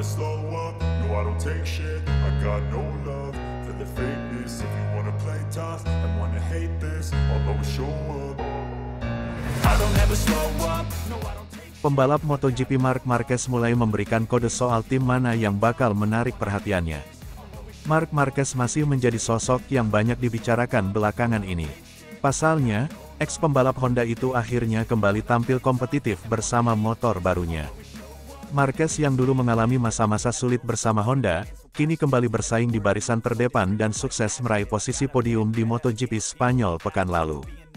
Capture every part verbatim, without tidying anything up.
never slow up, no I don't take shit. I got no love for the fakeness. If you wanna play tough and wanna hate this, I'll always show up. I don't ever slow up, no I don't take shit. Pembalap MotoGP Marc Marquez mulai memberikan kode soal tim mana yang bakal menarik perhatiannya. Marc Marquez masih menjadi sosok yang banyak dibicarakan belakangan ini. Pasalnya, eks-pembalap Honda itu akhirnya kembali tampil kompetitif bersama motor barunya. Marquez yang dulu mengalami masa-masa sulit bersama Honda, kini kembali bersaing di barisan terdepan dan sukses meraih posisi podium di MotoGP Spanyol pekan lalu.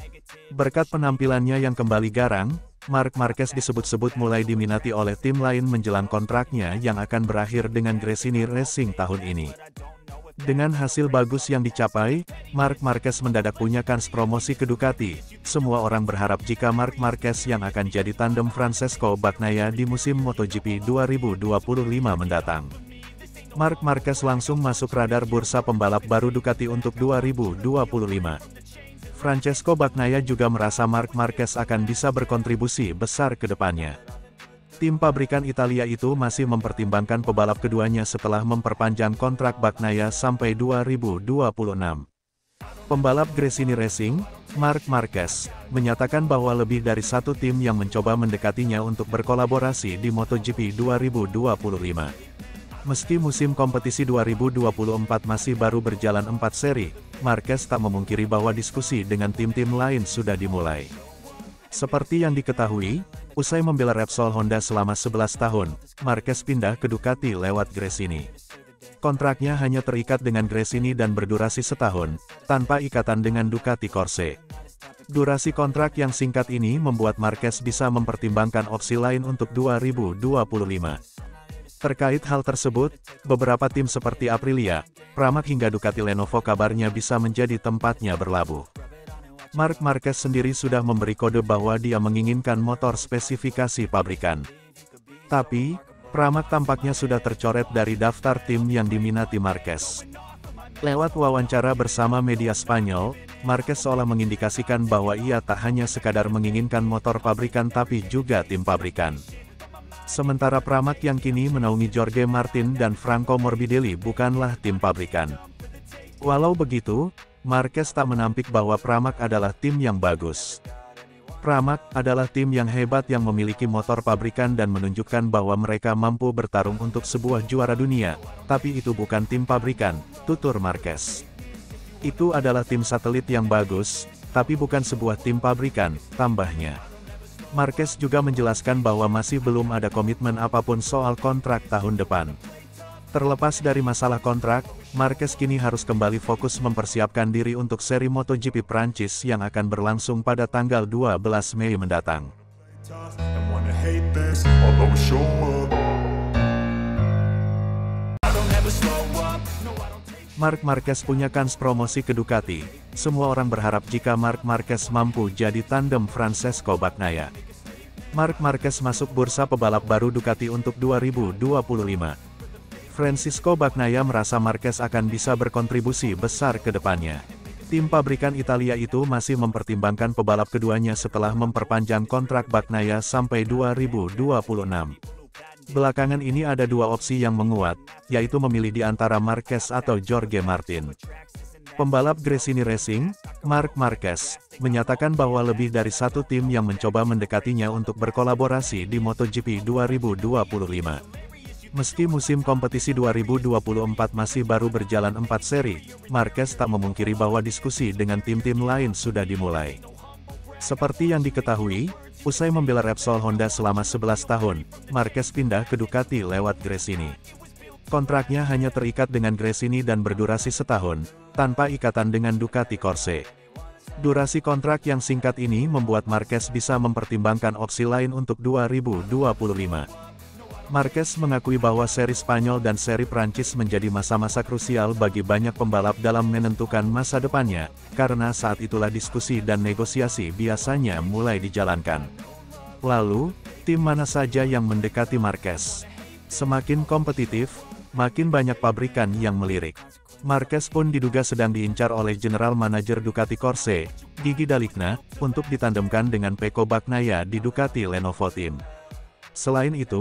Berkat penampilannya yang kembali garang, Marc Marquez disebut-sebut mulai diminati oleh tim lain menjelang kontraknya yang akan berakhir dengan Gresini Racing tahun ini. Dengan hasil bagus yang dicapai, Marc Marquez mendadak punya kans promosi ke Ducati. Semua orang berharap jika Marc Marquez yang akan jadi tandem Francesco Bagnaia di musim MotoGP dua ribu dua puluh lima mendatang. Marc Marquez langsung masuk radar bursa pembalap baru Ducati untuk dua ribu dua puluh lima. Francesco Bagnaia juga merasa Marc Marquez akan bisa berkontribusi besar ke depannya. Tim pabrikan Italia itu masih mempertimbangkan pebalap keduanya setelah memperpanjang kontrak Bagnaia sampai dua ribu dua puluh enam. Pembalap Gresini Racing, Marc Marquez, menyatakan bahwa lebih dari satu tim yang mencoba mendekatinya untuk berkolaborasi di MotoGP dua ribu dua puluh lima. Meski musim kompetisi dua ribu dua puluh empat masih baru berjalan empat seri, Marquez tak memungkiri bahwa diskusi dengan tim-tim lain sudah dimulai. Seperti yang diketahui, usai membela Repsol Honda selama sebelas tahun, Marquez pindah ke Ducati lewat Gresini. Kontraknya hanya terikat dengan Gresini dan berdurasi setahun, tanpa ikatan dengan Ducati Corse. Durasi kontrak yang singkat ini membuat Marquez bisa mempertimbangkan opsi lain untuk dua ribu dua puluh lima. Terkait hal tersebut, beberapa tim seperti Aprilia, Pramac hingga Ducati Lenovo kabarnya bisa menjadi tempatnya berlabuh. Marc Marquez sendiri sudah memberi kode bahwa dia menginginkan motor spesifikasi pabrikan. Tapi, Pramac tampaknya sudah tercoret dari daftar tim yang diminati Marquez. Lewat wawancara bersama media Spanyol, Marquez seolah mengindikasikan bahwa ia tak hanya sekadar menginginkan motor pabrikan tapi juga tim pabrikan. Sementara Pramac yang kini menaungi Jorge Martin dan Franco Morbidelli bukanlah tim pabrikan. Walau begitu, Marquez tak menampik bahwa Pramac adalah tim yang bagus. Pramac adalah tim yang hebat yang memiliki motor pabrikan dan menunjukkan bahwa mereka mampu bertarung untuk sebuah juara dunia, tapi itu bukan tim pabrikan, tutur Marquez. Itu adalah tim satelit yang bagus, tapi bukan sebuah tim pabrikan, tambahnya. Marquez juga menjelaskan bahwa masih belum ada komitmen apapun soal kontrak tahun depan. Terlepas dari masalah kontrak, Marquez kini harus kembali fokus mempersiapkan diri untuk seri MotoGP Prancis yang akan berlangsung pada tanggal dua belas Mei mendatang. Marc Marquez punya kans promosi ke Ducati. Semua orang berharap jika Marc Marquez mampu jadi tandem Francesco Bagnaia. Marc Marquez masuk bursa pebalap baru Ducati untuk dua ribu dua puluh lima. Francisco Bagnaia merasa Marquez akan bisa berkontribusi besar ke depannya. Tim pabrikan Italia itu masih mempertimbangkan pebalap keduanya setelah memperpanjang kontrak Bagnaia sampai dua ribu dua puluh enam. Belakangan ini ada dua opsi yang menguat, yaitu memilih di antara Marquez atau Jorge Martin. Pembalap Gresini Racing, Marc Marquez, menyatakan bahwa lebih dari satu tim yang mencoba mendekatinya untuk berkolaborasi di MotoGP dua ribu dua puluh lima. Meski musim kompetisi dua ribu dua puluh empat masih baru berjalan empat seri, Marquez tak memungkiri bahwa diskusi dengan tim-tim lain sudah dimulai. Seperti yang diketahui, usai membela Repsol Honda selama sebelas tahun, Marquez pindah ke Ducati lewat Gresini. Kontraknya hanya terikat dengan Gresini dan berdurasi setahun, tanpa ikatan dengan Ducati Corse. Durasi kontrak yang singkat ini membuat Marquez bisa mempertimbangkan opsi lain untuk dua ribu dua puluh lima. Marquez mengakui bahwa seri Spanyol dan seri Prancis menjadi masa-masa krusial bagi banyak pembalap dalam menentukan masa depannya, karena saat itulah diskusi dan negosiasi biasanya mulai dijalankan. Lalu, tim mana saja yang mendekati Marquez? Semakin kompetitif, makin banyak pabrikan yang melirik. Marquez pun diduga sedang diincar oleh General Manager Ducati Corse, Gigi Dalicna, untuk ditandemkan dengan Pecco Bagnaia di Ducati Lenovo Team. Selain itu,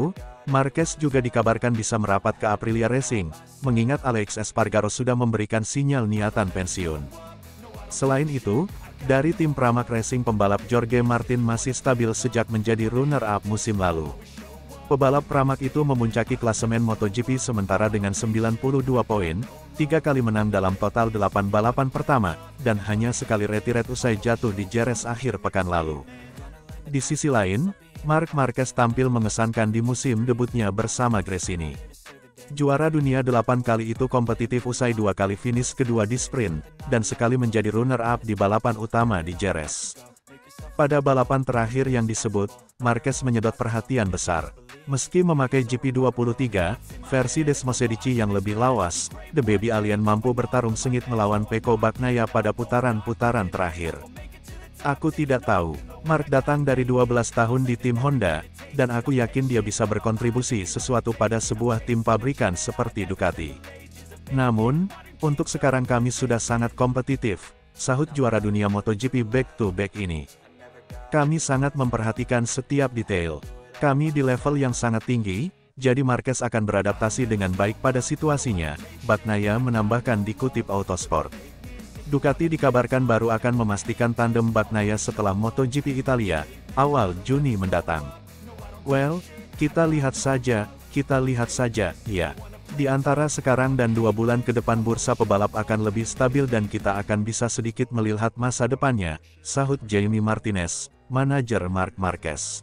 Marquez juga dikabarkan bisa merapat ke Aprilia Racing, mengingat Alex Espargaro sudah memberikan sinyal niatan pensiun. Selain itu, dari tim Pramac Racing pembalap Jorge Martin masih stabil sejak menjadi runner-up musim lalu. Pebalap Pramac itu memuncaki klasemen MotoGP sementara dengan sembilan puluh dua poin, tiga kali menang dalam total delapan balapan pertama, dan hanya sekali retret usai jatuh di Jerez akhir pekan lalu. Di sisi lain, Marc Marquez tampil mengesankan di musim debutnya bersama Gresini. Juara dunia delapan kali itu kompetitif usai dua kali finish kedua di sprint, dan sekali menjadi runner-up di balapan utama di Jerez. Pada balapan terakhir yang disebut, Marquez menyedot perhatian besar. Meski memakai G P dua puluh tiga, versi Desmosedici yang lebih lawas, The Baby Alien mampu bertarung sengit melawan Pecco Bagnaia pada putaran-putaran terakhir. Aku tidak tahu, Marc datang dari dua belas tahun di tim Honda, dan aku yakin dia bisa berkontribusi sesuatu pada sebuah tim pabrikan seperti Ducati. Namun, untuk sekarang kami sudah sangat kompetitif, sahut juara dunia MotoGP back-to-back ini. Kami sangat memperhatikan setiap detail. Kami di level yang sangat tinggi, jadi Marquez akan beradaptasi dengan baik pada situasinya, Bagnaia menambahkan dikutip Autosport. Ducati dikabarkan baru akan memastikan tandem Bagnaia setelah MotoGP Italia, awal Juni mendatang. Well, kita lihat saja, kita lihat saja, ya. Di antara sekarang dan dua bulan ke depan bursa pebalap akan lebih stabil dan kita akan bisa sedikit melihat masa depannya, sahut Jaime Martinez, manajer Marc Marquez.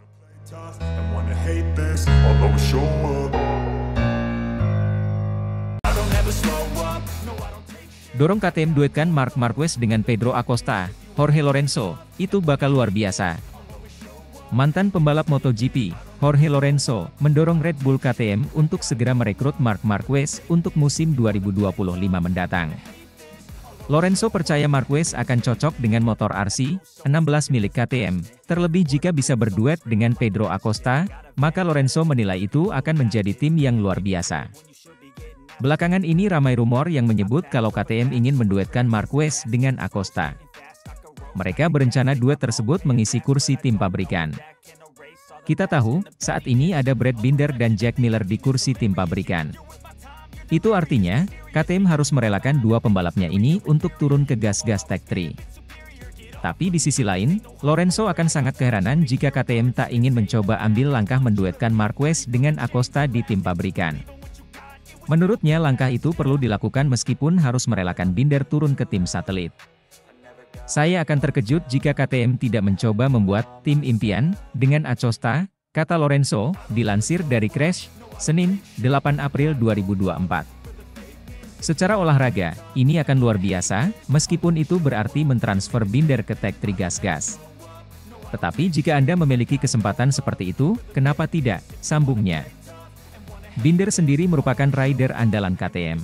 Dorong K T M duetkan Marc Marquez dengan Pedro Acosta, Jorge Lorenzo, itu bakal luar biasa. Mantan pembalap MotoGP, Jorge Lorenzo, mendorong Red Bull K T M untuk segera merekrut Marc Marquez untuk musim dua ribu dua puluh lima mendatang. Lorenzo percaya Marquez akan cocok dengan motor R C enam belas milik K T M, terlebih jika bisa berduet dengan Pedro Acosta, maka Lorenzo menilai itu akan menjadi tim yang luar biasa. Belakangan ini ramai rumor yang menyebut kalau K T M ingin menduetkan Marquez dengan Acosta. Mereka berencana duet tersebut mengisi kursi tim pabrikan. Kita tahu, saat ini ada Brad Binder dan Jack Miller di kursi tim pabrikan. Itu artinya, K T M harus merelakan dua pembalapnya ini untuk turun ke gas-gas Tech tiga. Tapi di sisi lain, Lorenzo akan sangat keheranan jika K T M tak ingin mencoba ambil langkah menduetkan Marquez dengan Acosta di tim pabrikan. Menurutnya langkah itu perlu dilakukan meskipun harus merelakan Binder turun ke tim satelit. Saya akan terkejut jika K T M tidak mencoba membuat tim impian dengan Acosta, kata Lorenzo, dilansir dari Crash, Senin, delapan April dua ribu dua puluh empat. Secara olahraga, ini akan luar biasa, meskipun itu berarti mentransfer Binder ke Tech tiga gas-gas. Tetapi jika Anda memiliki kesempatan seperti itu, kenapa tidak, sambungnya. Binder sendiri merupakan rider andalan K T M.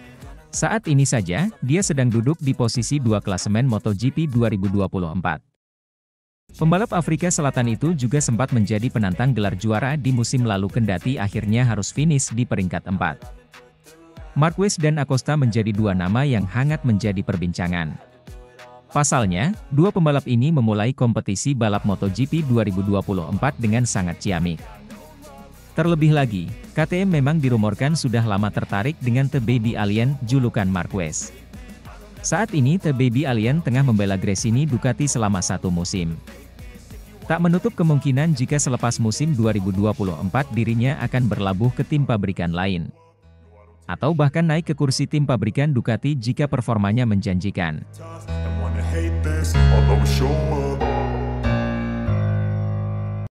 Saat ini saja, dia sedang duduk di posisi dua klasemen MotoGP dua ribu dua puluh empat. Pembalap Afrika Selatan itu juga sempat menjadi penantang gelar juara di musim lalu kendati akhirnya harus finish di peringkat empat. Marquez dan Acosta menjadi dua nama yang hangat menjadi perbincangan. Pasalnya, dua pembalap ini memulai kompetisi balap MotoGP dua ribu dua puluh empat dengan sangat ciamik. Terlebih lagi, K T M memang dirumorkan sudah lama tertarik dengan The Baby Alien, julukan Marquez. Saat ini The Baby Alien tengah membela Gresini Ducati selama satu musim. Tak menutup kemungkinan jika selepas musim dua ribu dua puluh empat dirinya akan berlabuh ke tim pabrikan lain. Atau bahkan naik ke kursi tim pabrikan Ducati jika performanya menjanjikan.